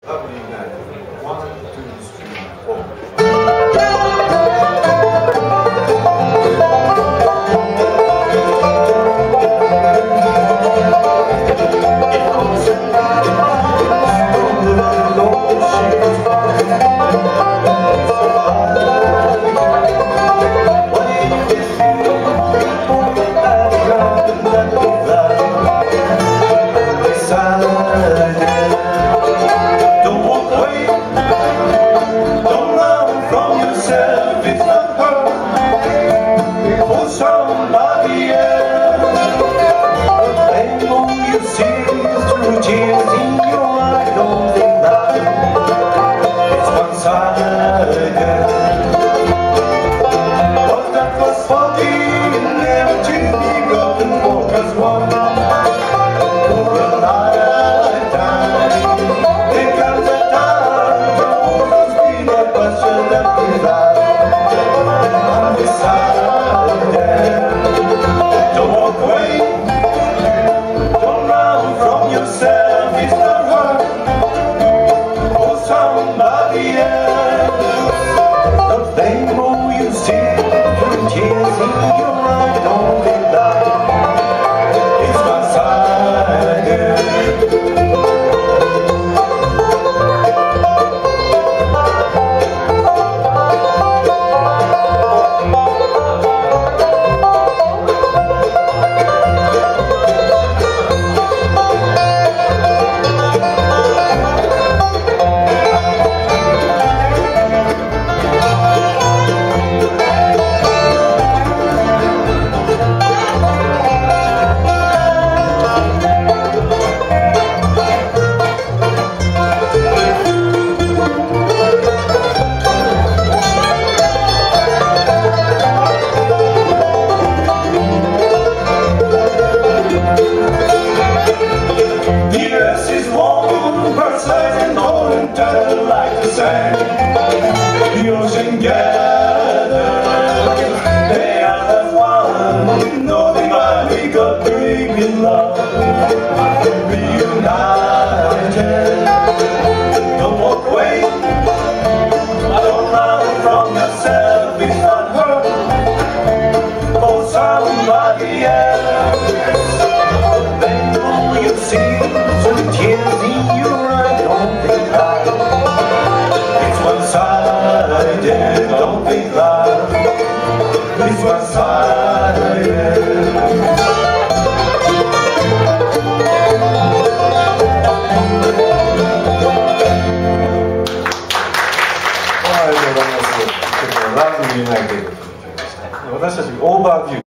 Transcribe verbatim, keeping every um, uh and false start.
Reunited. One, two, three, four. Somebody else, the rainbow you see through tears in your eyes. Don't think that it's one-sided. But that was funny, never to be forgotten. Walk as one for a lifetime. There comes a time to always be the question that we have undecided. Don't walk away, don't run from yourself, it's not hard for somebody else. The rainbow you see through tears in your eyes, don't be blind, it's one-sided. Like the sand, the ocean gathers, they are the one, no divine, God bringing love, reunited. Don't walk away, don't run from yourself, it's not her, for somebody else. The rainbow you see, some tears in your eyes, don't think that one-sided, don't be loud, it's one-sided. Reunited 私たちオーバービュー